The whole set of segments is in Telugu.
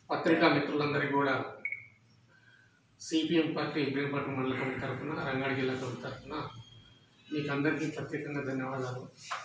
పత్రికా మిత్రులందరికీ కూడా సిపిఎం పార్టీ ఇబ్రహీంపట్నం మండల కమిటీ తరఫున రంగారెడ్డి జిల్లా కమిటీ తరఫున మీకు అందరికీ ప్రత్యేకంగా ధన్యవాదాలు.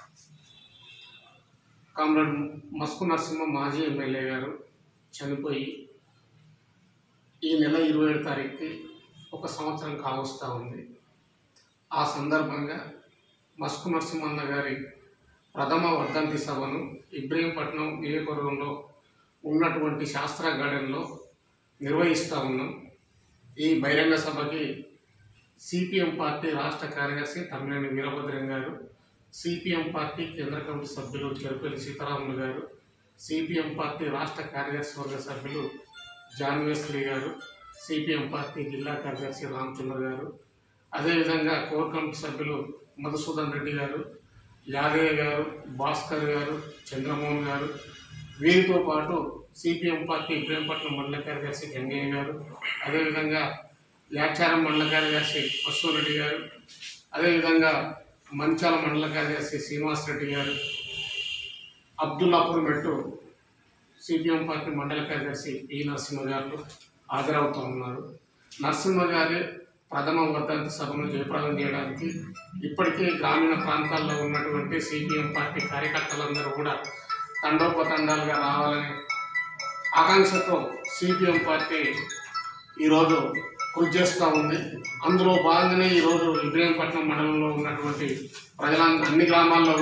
కామ్రేడ్ మస్కు నరసింహ మాజీ ఎమ్మెల్యే గారు చనిపోయి ఈ నెల 27 తారీఖుకి ఒక సంవత్సరం కావస్తూ ఉంది. ఆ సందర్భంగా మస్కు నరసింహన్న గారి ప్రథమ వర్ధంతి సభను ఇబ్రహీంపట్నం నియోజకవర్గంలో ఉన్నటువంటి శాస్త్ర గార్డెన్లో నిర్వహిస్తూ ఉన్నాం. ఈ బహిరంగ సభకి సిపిఎం పార్టీ రాష్ట్ర కార్యదర్శి తమ్మినేని వీరభద్రం గారు, సిపిఎం పార్టీ కేంద్ర కమిటీ సభ్యులు చెరుపల్లి సీతారాములు గారు, సిపిఎం పార్టీ రాష్ట్ర కార్యదర్శి వర్గ సభ్యులు జాన్వేశ్వరి గారు, సిపిఎం పార్టీ జిల్లా కార్యదర్శి రామచంద్ర గారు, అదేవిధంగా కోర్ కమిటీ సభ్యులు మధుసూదన్ రెడ్డి గారు, యాదయ్య గారు, భాస్కర్ గారు, చంద్రమోహన్ గారు, వీరితో పాటు సిపిఎం పార్టీ ఇబ్రహీంపట్నం మండల కార్యదర్శి గంగయ్య గారు, అదేవిధంగా యాచారం మండల కార్యదర్శి అశ్వరెడ్డి గారు, అదేవిధంగా మంచాల మండల కార్యదర్శి శ్రీనివాస్ రెడ్డి గారు, అబ్దుల్లాపూర్ మెట్టు సిపిఎం పార్టీ మండల కార్యదర్శి పి నరసింహ గారు హాజరవుతూ ఉన్నారు. నరసింహ గారి ప్రథమ వర్ధంతి సభను జయప్రదం చేయడానికి ఇప్పటికే గ్రామీణ ప్రాంతాల్లో ఉన్నటువంటి సిపిఎం పార్టీ కార్యకర్తలందరూ కూడా తండోపతండాలుగా రావాలని ఆకాంక్షతో సిపిఎం పార్టీ ఈరోజు కృషి చేస్తూ ఉంది. అందులో భాగంగానే ఈరోజు ఇబ్రహీంపట్నం మండలంలో ఉన్నటువంటి అన్ని గ్రామాల్లో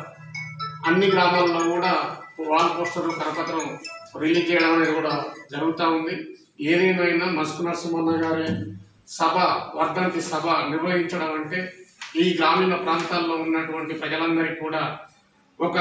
కూడా వాల్ పోస్టర్లు కరపత్రం రిలీజ్ చేయడం అనేది కూడా జరుగుతూ ఉంది. ఏదేమైనా మస్కు నరసింహన్న గారి వర్ధంతి సభ నిర్వహించడం అంటే ఈ గ్రామీణ ప్రాంతాల్లో ఉన్నటువంటి ప్రజలందరికీ కూడా ఒక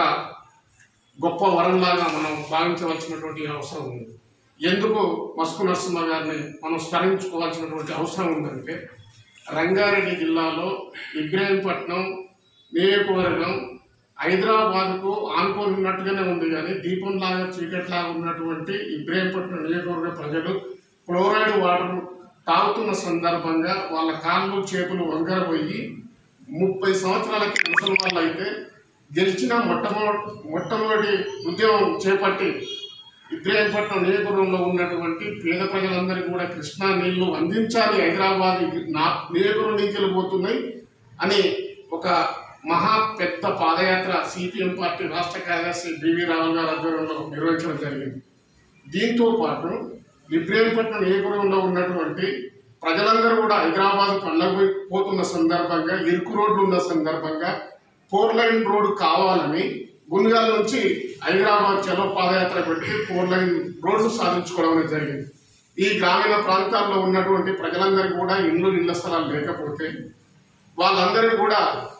గొప్ప వరంలాగా మనం భావించవలసినటువంటి అవసరం ఉంది. ఎందుకు మస్కు నరసింహ గారిని మనం స్మరించుకోవాల్సినటువంటి అవసరం ఉందంటే, రంగారెడ్డి జిల్లాలో ఇబ్రహీంపట్నం నియోజకవర్గం హైదరాబాద్కు ఆనుకొని ఉన్నట్టుగానే ఉంది. కానీ దీపంలాగా చీకట్లాగా ఉన్నటువంటి ఇబ్రహీంపట్నం నియోజకవర్గ ప్రజలు క్లోరైడ్ వాటర్ తాగుతున్న సందర్భంగా వాళ్ళ కాళ్ళు చేతులు వంకరపోయి 30 సంవత్సరాలకి ముసలి వాళ్ళు అయితే గెలిచిన మొట్టమొదటి ఉద్యమం చేపట్టి ఇబ్రహీంపట్నం నియోజకవర్గంలో ఉన్నటువంటి పేద ప్రజలందరికీ కూడా కృష్ణా నీళ్లు అందించాలి, హైదరాబాద్ నియోజకవర్గం నుంచి వెళ్ళిపోతున్నాయి అని ఒక పెద్ద పాదయాత్ర సిపిఎం పార్టీ రాష్ట్ర కార్యదర్శి బివి రావు గారి ఆధ్వర్యంలో నిర్వహించడం జరిగింది. దీంతో పాటు ఇబ్రహీంపట్నం నియోజకవర్గంలో ఉన్నటువంటి ప్రజలందరూ కూడా హైదరాబాద్ పండగపోతున్న సందర్భంగా, ఇరుకు రోడ్లు ఉన్న సందర్భంగా 4 లైన్ రోడ్డు కావాలని గుంజాల నుంచి హైదరాబాద్ చలో పాదయాత్ర పెట్టి 4 లైన్ రోడ్డు సాధించుకోవడం అనేది జరిగింది. ఈ గ్రామీణ ప్రాంతాల్లో ఉన్నటువంటి ప్రజలందరికీ కూడా ఇళ్ల స్థలాలు లేకపోతే వాళ్ళందరికీ కూడా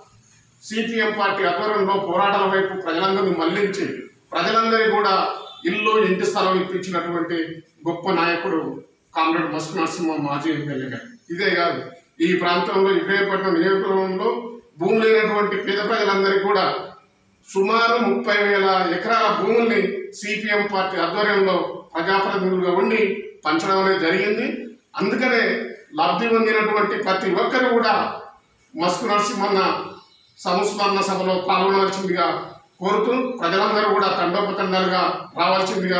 సిపిఎం పార్టీ ఆధ్వర్యంలో పోరాటాల వైపు ప్రజలందరినీ మళ్లించి ప్రజలందరికీ కూడా ఇంటి స్థలం ఇప్పించినటువంటి గొప్ప నాయకుడు కామ్రేడ్ మస్కు నరసింహ మాజీ ఎమ్మెల్యే గారు. ఇదే కాదు, ఈ ప్రాంతంలో ఇబ్రహీంపట్నం నియోజకవర్గంలో భూమి లేనటువంటి పేద ప్రజలందరికీ కూడా సుమారు 30,000 ఎకరాల భూముల్ని సిపిఎం పార్టీ ఆధ్వర్యంలో ప్రజాప్రతినిధులుగా ఉండి పంచడం అనేది జరిగింది. అందుకనే లబ్ధి పొందినటువంటి ప్రతి ఒక్కరు కూడా మస్కు నరసింహన్న సంస్మరణ సభలో పాల్గొనవలసిందిగా కోరుతూ ప్రజలందరూ కూడా తండోపతండాలుగా రావాల్సిందిగా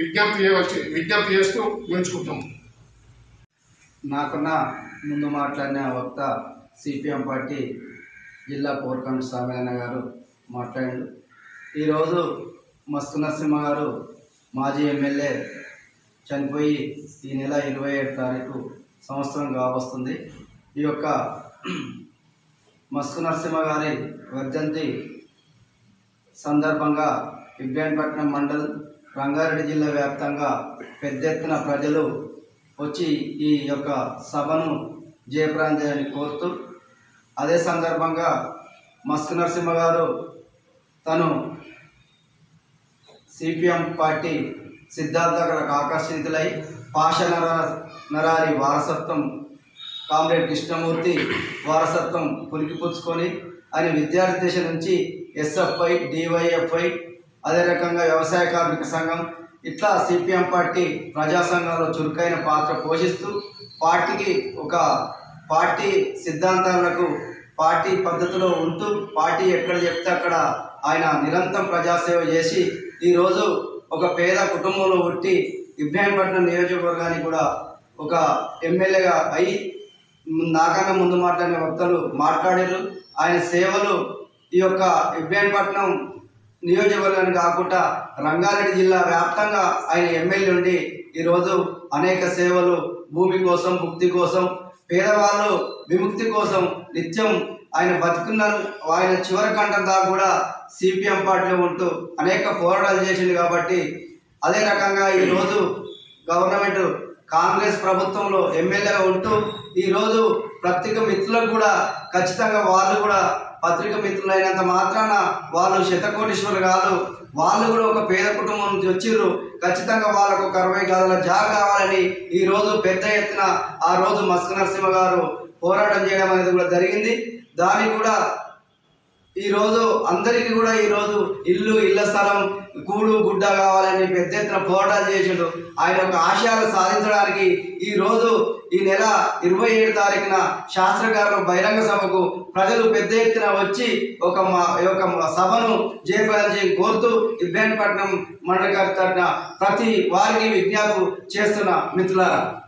విజ్ఞప్తి చేస్తూ ఉంచుకుంటాం. నాకున్న ముందు మాట్లాడిన వక్త సిపిఎం పార్టీ జిల్లా కోర్ కమిటీ స్వామినారాయణ గారు మాట్లాడారు. ఈరోజు మస్కు నరసింహ గారు మాజీ ఎమ్మెల్యే చనిపోయి ఈ నెల 27 తారీఖు సంవత్సరం కావస్తుంది. ఈ యొక్క మస్కు నరసింహ గారి వర్ధంతి సందర్భంగా ఇబ్రహీంపట్నం మండల్ రంగారెడ్డి జిల్లా వ్యాప్తంగా పెద్ద ఎత్తున ప్రజలు వచ్చి ఈ యొక్క సభను జయప్రదం చేయాలని కోరుతూ, అదే సందర్భంగా మస్కు నరసింహ గారు తను సిపిఎం పార్టీ సిద్ధాంతాలకు ఆకర్షితులై పాష నరారి వారసత్వం కామ్రేడ్ కృష్ణమూర్తి వారసత్వం పులికిపుచ్చుకొని ఆయన విద్యార్థి దశ నుంచి ఎస్ఎఫ్ఐ, డివైఎఫ్ఐ, అదే రకంగా వ్యవసాయ కార్మిక సంఘం ఇట్లా సిపిఎం పార్టీ ప్రజా సంఘంలో చురుకైన పాత్ర పోషిస్తూ పార్టీకి ఒక పార్టీ సిద్ధాంతాలకు పార్టీ పద్ధతిలో ఉంటూ పార్టీ ఎక్కడ చెప్తే అక్కడ ఆయన నిరంతరం ప్రజాసేవ చేసి ఈరోజు ఒక పేద కుటుంబంలో పుట్టి ఇబ్రాహీంపట్నం నియోజకవర్గానికి కూడా ఒక ఎమ్మెల్యేగా అయి నాకన్నా ముందు మాట్లాడిన వక్తలు మాట్లాడారు. ఆయన సేవలు ఈ యొక్క ఇబ్రాహీంపట్నం నియోజకవర్గాన్ని కాకుండా రంగారెడ్డి జిల్లా వ్యాప్తంగా ఆయన ఎమ్మెల్యే ఉండి ఈరోజు అనేక సేవలు భూమి కోసం, భుక్తి కోసం, పేదవాళ్ళు విముక్తి కోసం నిత్యం ఆయన బతుకున్న ఆయన చివరి కంఠం దాకా కూడా సిపిఎం పార్టీలో ఉంటూ అనేక పోరాటాలు చేసింది. కాబట్టి అదే రకంగా ఈరోజు గవర్నమెంట్ కాంగ్రెస్ ప్రభుత్వంలో ఎమ్మెల్యేగా ఉంటూ ఈరోజు పత్రిక మిత్రులకు కూడా ఖచ్చితంగా వాళ్ళు కూడా పత్రిక మిత్రులైనంత మాత్రాన వాళ్ళు శతకోటీశ్వరులు కాదు, వాళ్ళు కూడా ఒక పేద కుటుంబం నుంచి వచ్చిర్రు. ఖచ్చితంగా వాళ్ళకు ఒక 60 గదుల జాగా కావాలని ఈరోజు పెద్ద ఎత్తున ఆ రోజు మస్క నరసింహ గారు పోరాటం చేయడం అనేది కూడా జరిగింది. దానికి కూడా ఈరోజు అందరికీ కూడా ఈరోజు ఇళ్ల స్థలం కూడు గుడ్డ కావాలని పెద్ద ఎత్తున పోరాటాలు చేసిండు. ఆయన యొక్క ఆశయాలు సాధించడానికి ఈరోజు ఈ నెల 27 తారీఖున శాస్త్రగారుల బహిరంగ సభకు ప్రజలు పెద్ద ఎత్తున వచ్చి ఒక సభను జయప్రదం చేసి కోరుతూ ఇబ్రాహీంపట్నం మండల తరపున ప్రతి వారికి విజ్ఞాపన చేస్తున్న మిత్రులారా.